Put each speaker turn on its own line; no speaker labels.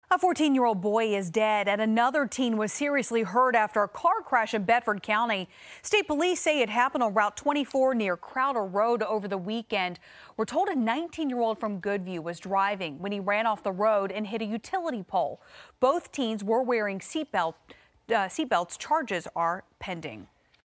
A 14-year-old boy is dead and another teen was seriously hurt after a car crash in Bedford County. State police say it happened on Route 24 near Crowder Road over the weekend. We're told a 19-year-old from Goodview was driving when he ran off the road and hit a utility pole. Both teens were wearing seatbelts. Charges are pending.